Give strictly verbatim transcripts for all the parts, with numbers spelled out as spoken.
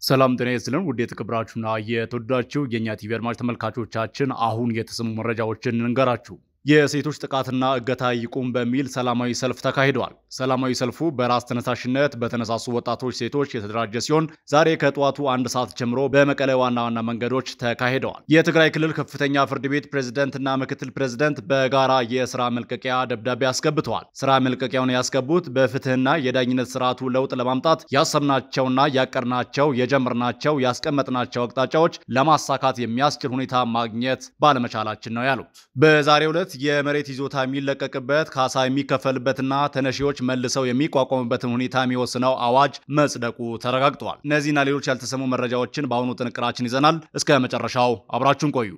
ሰላም ጤና ይስጥልን ውድ የተከበራችሁና የተወደዳችሁ የኛ ቲቪ አድማጭ ተመልካቾቻችን አሁን የተሰሙ መረጃዎችን እንገራችሁ። የሴቶች ጥቃትና እገታ ይቁም በሚል ሰላማዊ ሰልፍ ተካሂዷል። ሰላማዊ ሰልፉ በራስ ተነሳሽነት በተነሳሱ ወጣቶች ሴቶች የተደራጀ ሲሆን ዛሬ ከጠዋቱ አንድ ሰዓት ጀምሮ በመቀለ ዋና ዋና መንገዶች ተካሂደዋል። የትግራይ ክልል ከፍተኛ ፍርድ ቤት ፕሬዝዳንትና ምክትል ፕሬዝዳንት በጋራ የስራ መልቀቂያ ደብዳቤ አስገብተዋል። ስራ መልቀቂያውን ያስገቡት በፍትህና የዳኝነት ስርዓቱ ለውጥ ለማምጣት ያሰብናቸውና ያቀርናቸው የጀመርናቸው ያስቀመጥናቸው አቅጣጫዎች ለማሳካት የሚያስችል ሁኔታ ማግኘት ባለመቻላችን ነው ያሉት። በዛሬው ዕለት የመሬት ይዞታ የሚለቀቅበት ካሳ የሚከፈልበትና ተነሺዎች መልሰው የሚቋቋሙበትን ሁኔታ የሚወስነው አዋጅ መጽደቁ ተረጋግጧል። እነዚህና ሌሎች ያልተሰሙ መረጃዎችን በአሁኑ ጥንቅራችን ይዘናል። እስከ መጨረሻው አብራችሁን ቆዩ።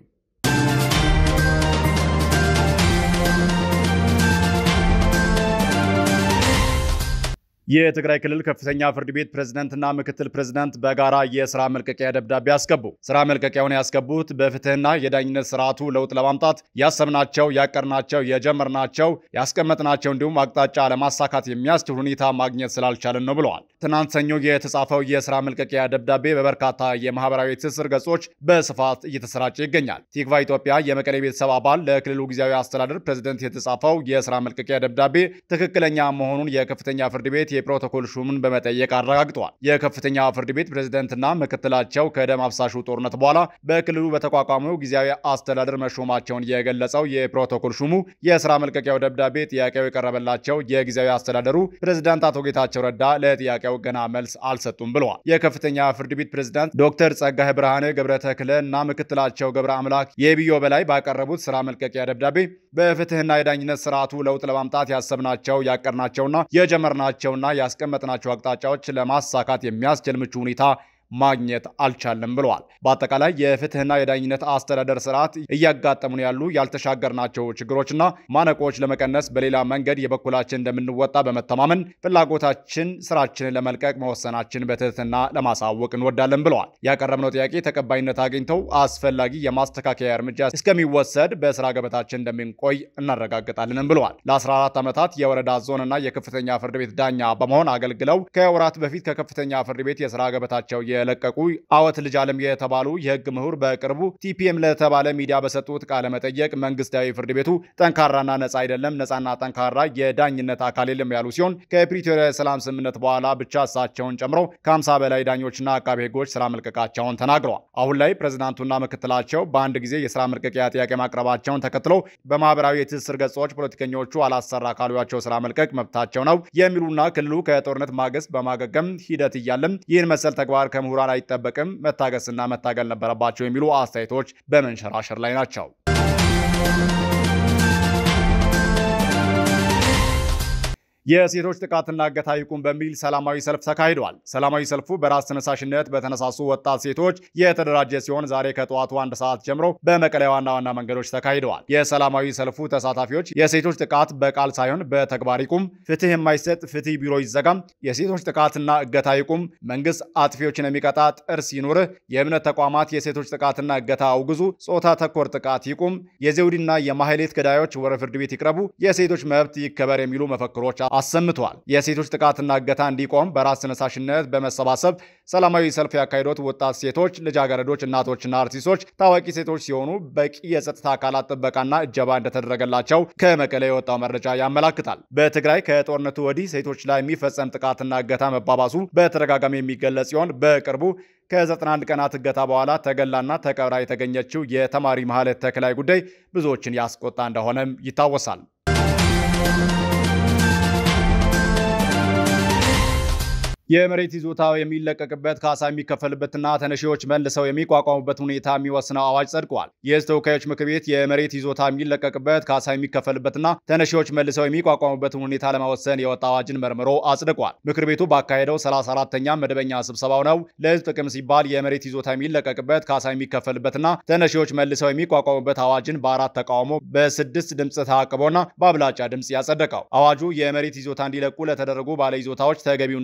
የትግራይ ክልል ከፍተኛ ፍርድ ቤት ፕሬዝዳንትና ምክትል ፕሬዝዳንት በጋራ የስራ መልቀቂያ ደብዳቤ አስገቡ። ስራ መልቀቂያውን ያስገቡት በፍትህና የዳኝነት ስርዓቱ ለውጥ ለማምጣት ያሰብናቸው ያቀርናቸው የጀመርናቸው ያስቀመጥናቸው እንዲሁም አቅጣጫ ለማሳካት የሚያስችል ሁኔታ ማግኘት ስላልቻለን ነው ብለዋል። ትናንት ሰኞ የተጻፈው የስራ መልቀቂያ ደብዳቤ በበርካታ የማህበራዊ ትስስር ገጾች በስፋት እየተሰራጨ ይገኛል። ቲክቫ ኢትዮጵያ የመቀሌ ቤተሰብ አባል ለክልሉ ጊዜያዊ አስተዳደር ፕሬዝዳንት የተጻፈው የስራ መልቀቂያ ደብዳቤ ትክክለኛ መሆኑን የከፍተኛ ፍርድ ቤት የፕሮቶኮል ሹምን በመጠየቅ አረጋግጠዋል። የከፍተኛ ፍርድ ቤት ፕሬዝዳንትና ምክትላቸው ከደም አፍሳሹ ጦርነት በኋላ በክልሉ በተቋቋመው ጊዜያዊ አስተዳደር መሾማቸውን የገለጸው የፕሮቶኮል ሹሙ የስራ መልቀቂያው ደብዳቤ ጥያቄው የቀረበላቸው የጊዜያዊ አስተዳደሩ ፕሬዝዳንት አቶ ጌታቸው ረዳ ለጥያቄው ገና መልስ አልሰጡም ብለዋል። የከፍተኛ ፍርድ ቤት ፕሬዝዳንት ዶክተር ጸጋይ ብርሃነ ገብረተክለ እና ምክትላቸው ገብረ አምላክ የቢዮ በላይ ባቀረቡት ስራ መልቀቂያ ደብዳቤ በፍትህና የዳኝነት ስርዓቱ ለውጥ ለማምጣት ያሰብናቸው ያቀርናቸውና የጀመርናቸውና ያስቀመጥናቸው አቅጣጫዎች ለማሳካት የሚያስችል ምቹ ሁኔታ ማግኘት አልቻለም ብለዋል። በአጠቃላይ የፍትህና የዳኝነት አስተዳደር ስርዓት እያጋጠሙን ያሉ ያልተሻገርናቸው ችግሮችና ማነቆች ለመቀነስ በሌላ መንገድ የበኩላችን እንደምንወጣ በመተማመን ፍላጎታችን ስራችንን ለመልቀቅ መወሰናችን በትህትና ለማሳወቅ እንወዳለን ብለዋል። ያቀረብነው ጥያቄ ተቀባይነት አግኝተው አስፈላጊ የማስተካከያ እርምጃ እስከሚወሰድ በስራ ገበታችን እንደምንቆይ እናረጋግጣለን ብለዋል። ለ14 ዓመታት የወረዳ ዞንና የከፍተኛ ፍርድ ቤት ዳኛ በመሆን አገልግለው ከወራት በፊት ከከፍተኛ ፍርድ ቤት የስራ ገበታቸው የለቀቁ አወት ልጅ አለም የተባሉ የህግ ምሁር በቅርቡ ቲፒኤም ለተባለ ሚዲያ በሰጡት ቃለ መጠየቅ መንግስታዊ ፍርድ ቤቱ ጠንካራና ነፃ አይደለም፣ ነፃና ጠንካራ የዳኝነት አካል የለም ያሉ ሲሆን ከፕሪቶሪያ የሰላም ስምምነት በኋላ ብቻ እሳቸውን ጨምሮ ከሀምሳ በላይ ዳኞችና አቃቤ ህጎች ስራ መልቀቃቸውን ተናግረዋል። አሁን ላይ ፕሬዝዳንቱና ምክትላቸው በአንድ ጊዜ የስራ መልቀቂያ ጥያቄ ማቅረባቸውን ተከትሎ በማህበራዊ የትስስር ገጾች ፖለቲከኞቹ አላሰራ ካሏቸው ስራ መልቀቅ መብታቸው ነው የሚሉና ክልሉ ከጦርነት ማግስት በማገገም ሂደት እያለም ይህን መሰል ተግባር ከምሁራን አይጠበቅም፣ መታገስና መታገል ነበረባቸው የሚሉ አስተያየቶች በመንሸራሸር ላይ ናቸው። የሴቶች ጥቃትና እገታ ይቁም በሚል ሰላማዊ ሰልፍ ተካሂዷል። ሰላማዊ ሰልፉ በራስ ተነሳሽነት በተነሳሱ ወጣት ሴቶች የተደራጀ ሲሆን ዛሬ ከጠዋቱ አንድ ሰዓት ጀምሮ በመቀሌ ዋና ዋና መንገዶች ተካሂደዋል። የሰላማዊ ሰልፉ ተሳታፊዎች የሴቶች ጥቃት በቃል ሳይሆን በተግባር ይቁም፣ ፍትህ የማይሰጥ ፍትህ ቢሮ ይዘጋም፣ የሴቶች ጥቃትና እገታ ይቁም፣ መንግስት አጥፊዎችን የሚቀጣ ጥርስ ይኑርህ፣ የእምነት ተቋማት የሴቶች ጥቃትና እገታ አውግዙ፣ ጾታ ተኮር ጥቃት ይቁም፣ የዘውድና የማህሌት ገዳዮች ወደ ፍርድ ቤት ይቅረቡ፣ የሴቶች መብት ይከበር የሚሉ መፈክሮች አሰምቷል። የሴቶች ጥቃትና እገታ እንዲቆም በራስ ተነሳሽነት በመሰባሰብ ሰላማዊ ሰልፍ ያካሄዱት ወጣት ሴቶች፣ ልጃገረዶች፣ እናቶችና አርቲስቶች ታዋቂ ሴቶች ሲሆኑ በቂ የጸጥታ አካላት ጥበቃና እጀባ እንደተደረገላቸው ከመቀሌ የወጣው መረጃ ያመላክታል። በትግራይ ከጦርነቱ ወዲህ ሴቶች ላይ የሚፈጸም ጥቃትና እገታ መባባሱ በተደጋጋሚ የሚገለጽ ሲሆን በቅርቡ ከዘጠና አንድ ቀናት እገታ በኋላ ተገላና ተቀብራ የተገኘችው የተማሪ ማህሌት ተክላይ ጉዳይ ብዙዎችን ያስቆጣ እንደሆነም ይታወሳል። የመሬት ይዞታው የሚለቀቅበት ካሳ የሚከፈልበትና ተነሺዎች መልሰው የሚቋቋሙበት ሁኔታ የሚወስነው አዋጅ ጸድቋል። የሕዝብ ተወካዮች ምክር ቤት የመሬት ይዞታ የሚለቀቅበት ካሳ የሚከፈልበትና ተነሺዎች መልሰው የሚቋቋሙበትን ሁኔታ ለመወሰን የወጣ አዋጅን መርምሮ አጽድቋል። ምክር ቤቱ ባካሄደው ሰላሳ አራተኛ መደበኛ ስብሰባው ነው ለሕዝብ ጥቅም ሲባል የመሬት ይዞታ የሚለቀቅበት ካሳ የሚከፈልበትና ተነሺዎች መልሰው የሚቋቋሙበት አዋጅን በአራት ተቃውሞ በስድስት ድምፅ ተአቅቦና በአብላጫ ድምፅ ያጸደቀው። አዋጁ የመሬት ይዞታ እንዲለቁ ለተደረጉ ባለ ይዞታዎች ተገቢውና ተመጣጣኝ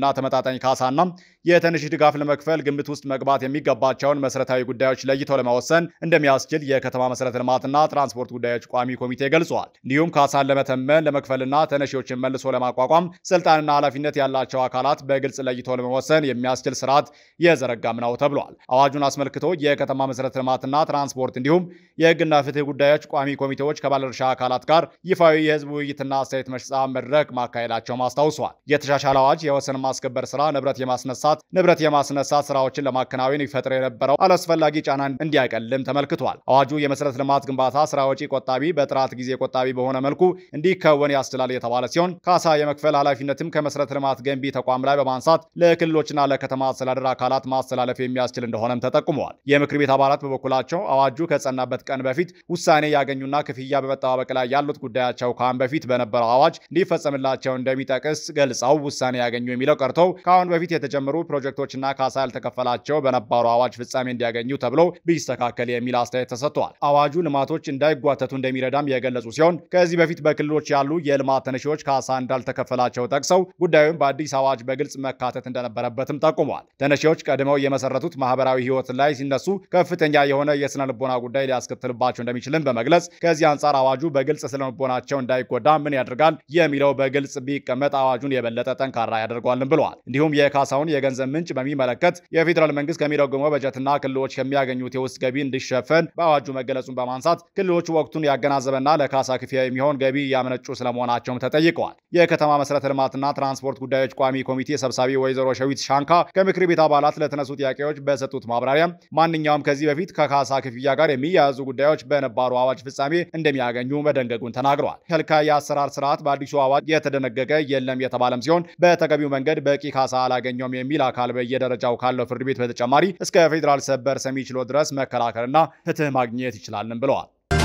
ተመጣጣኝ ካሳና የተነሺ ድጋፍ ለመክፈል ግምት ውስጥ መግባት የሚገባቸውን መሰረታዊ ጉዳዮች ለይቶ ለመወሰን እንደሚያስችል የከተማ መሰረተ ልማትና ትራንስፖርት ጉዳዮች ቋሚ ኮሚቴ ገልጿል። እንዲሁም ካሳን ለመተመን ለመክፈልና ተነሺዎችን መልሶ ለማቋቋም ስልጣንና ኃላፊነት ያላቸው አካላት በግልጽ ለይቶ ለመወሰን የሚያስችል ስርዓት የዘረጋም ነው ተብሏል። አዋጁን አስመልክቶ የከተማ መሰረተ ልማትና ትራንስፖርት እንዲሁም የህግና ፍትህ ጉዳዮች ቋሚ ኮሚቴዎች ከባለድርሻ አካላት ጋር ይፋዊ የህዝብ ውይይትና አስተያየት መስጫ መድረክ ማካሄዳቸውም አስታውሷል። የተሻሻለ አዋጅ የወሰን ማስከበር ስራ ንብረት የማስነሳት ንብረት የማስነሳት ስራዎችን ለማከናወን ይፈጥር የነበረው አላስፈላጊ ጫና እንዲያቀልም ተመልክቷል። አዋጁ የመሰረተ ልማት ግንባታ ስራ ወጪ ቆጣቢ፣ በጥራት ጊዜ ቆጣቢ በሆነ መልኩ እንዲከወን ያስችላል የተባለ ሲሆን ካሳ የመክፈል ኃላፊነትም ከመሰረተ ልማት ገንቢ ተቋም ላይ በማንሳት ለክልሎችና ለከተማ አስተዳደር አካላት ማስተላለፍ የሚያስችል እንደሆነም ተጠቁመዋል። የምክር ቤት አባላት በበኩላቸው አዋጁ ከጸናበት ቀን በፊት ውሳኔ ያገኙና ክፍያ በመጠባበቅ ላይ ያሉት ጉዳያቸው ከአሁን በፊት በነበረው አዋጅ እንዲፈጸምላቸው እንደሚጠቅስ ገልጸው ውሳኔ ያገኙ የሚለው ቀርተው ከአሁን በፊት የተጀመሩ ፕሮጀክቶችና ካሳ ያልተከፈላቸው በነባሩ አዋጅ ፍጻሜ እንዲያገኙ ተብሎ ቢስተካከል የሚል አስተያየት ተሰጥቷል። አዋጁ ልማቶች እንዳይጓተቱ እንደሚረዳም የገለጹ ሲሆን ከዚህ በፊት በክልሎች ያሉ የልማት ተነሺዎች ካሳ እንዳልተከፈላቸው ጠቅሰው ጉዳዩን በአዲስ አዋጅ በግልጽ መካተት እንደነበረበትም ጠቁመዋል። ተነሺዎች ቀድመው የመሰረቱት ማህበራዊ ህይወት ላይ ሲነሱ ከፍተኛ የሆነ የስነ ልቦና ጉዳይ ሊያስከትልባቸው እንደሚችልም በመግለጽ ከዚህ አንጻር አዋጁ በግልጽ ስነ ልቦናቸው እንዳይጎዳ ምን ያደርጋል የሚለው በግልጽ ቢቀመጥ አዋጁን የበለጠ ጠንካራ ያደርገዋልም ብለዋል። እንዲሁም የካሳውን የገንዘብ ምንጭ በሚመለከት የፌዴራል መንግስት ከሚደጎመው በጀትና ክልሎች ከሚያገኙት የውስጥ ገቢ እንዲሸፈን በአዋጁ መገለጹን በማንሳት ክልሎች ወቅቱን ያገናዘበና ለካሳ ክፍያ የሚሆን ገቢ ያመነጩ ስለመሆናቸውም ተጠይቀዋል። የከተማ መሰረተ ልማትና ትራንስፖርት ጉዳዮች ቋሚ ኮሚቴ ሰብሳቢ ወይዘሮ ሸዊት ሻንካ ከምክር ቤት አባላት ለተነሱ ጥያቄዎች በሰጡት ማብራሪያ ማንኛውም ከዚህ በፊት ከካሳ ክፍያ ጋር የሚያያዙ ጉዳዮች በነባሩ አዋጅ ፍጻሜ እንደሚያገኙ መደንገጉን ተናግረዋል። ከልካይ የአሰራር ስርዓት በአዲሱ አዋጅ የተደነገገ የለም የተባለም ሲሆን በተገቢው መንገድ በቂ ካሳ አላገኘውም የሚል አካል በየደረጃው ካለው ፍርድ ቤት በተጨማሪ እስከ ፌዴራል ሰበር ሰሚ ችሎት ድረስ መከራከርና ፍትህ ማግኘት ይችላልም ብለዋል።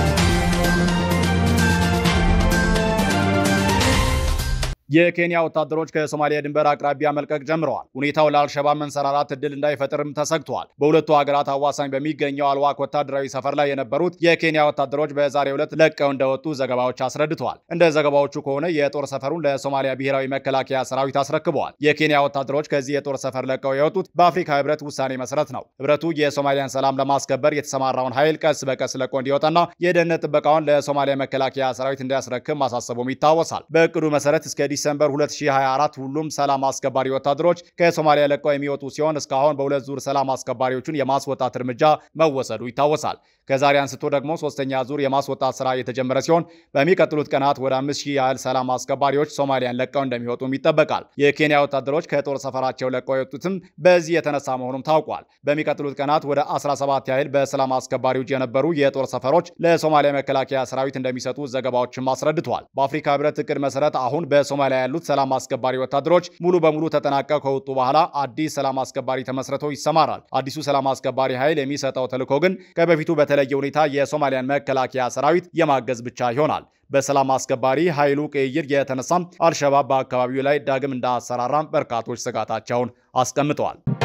የኬንያ ወታደሮች ከሶማሊያ ድንበር አቅራቢያ መልቀቅ ጀምረዋል። ሁኔታው ለአልሸባብ መንሰራራት እድል እንዳይፈጥርም ተሰግቷል። በሁለቱ ሀገራት አዋሳኝ በሚገኘው አልዋክ ወታደራዊ ሰፈር ላይ የነበሩት የኬንያ ወታደሮች በዛሬው ዕለት ለቀው እንደወጡ ዘገባዎች አስረድተዋል። እንደ ዘገባዎቹ ከሆነ የጦር ሰፈሩን ለሶማሊያ ብሔራዊ መከላከያ ሰራዊት አስረክበዋል። የኬንያ ወታደሮች ከዚህ የጦር ሰፈር ለቀው የወጡት በአፍሪካ ህብረት ውሳኔ መሰረት ነው። ህብረቱ የሶማሊያን ሰላም ለማስከበር የተሰማራውን ኃይል ቀስ በቀስ ለቆ እንዲወጣና የደህንነት ጥበቃውን ለሶማሊያ መከላከያ ሰራዊት እንዲያስረክብ ማሳሰቡም ይታወሳል። በእቅዱ መሰረት እስከ ዲሰምበር ሁለት ሺህ ሃያ አራት ሁሉም ሰላም አስከባሪ ወታደሮች ከሶማሊያ ለቀው የሚወጡ ሲሆን እስካሁን በሁለት ዙር ሰላም አስከባሪዎቹን የማስወጣት እርምጃ መወሰዱ ይታወሳል። ከዛሬ አንስቶ ደግሞ ሶስተኛ ዙር የማስወጣት ስራ የተጀመረ ሲሆን በሚቀጥሉት ቀናት ወደ አምስት ሺህ ያህል ሰላም አስከባሪዎች ሶማሊያን ለቀው እንደሚወጡም ይጠበቃል። የኬንያ ወታደሮች ከጦር ሰፈራቸው ለቀው የወጡትም በዚህ የተነሳ መሆኑም ታውቋል። በሚቀጥሉት ቀናት ወደ አስራ ሰባት ያህል በሰላም አስከባሪዎች የነበሩ የጦር ሰፈሮች ለሶማሊያ መከላከያ ሰራዊት እንደሚሰጡ ዘገባዎችም አስረድተዋል። በአፍሪካ ህብረት እቅድ መሰረት አሁን በሶማሊያ ያሉት ሰላም አስከባሪ ወታደሮች ሙሉ በሙሉ ተጠናቀው ከወጡ በኋላ አዲስ ሰላም አስከባሪ ተመስርቶ ይሰማራል። አዲሱ ሰላም አስከባሪ ኃይል የሚሰጠው ተልዕኮ ግን ከበፊቱ በተለየ ሁኔታ የሶማሊያን መከላከያ ሰራዊት የማገዝ ብቻ ይሆናል። በሰላም አስከባሪ ኃይሉ ቅይር የተነሳም አልሸባብ በአካባቢው ላይ ዳግም እንዳሰራራም በርካቶች ስጋታቸውን አስቀምጠዋል።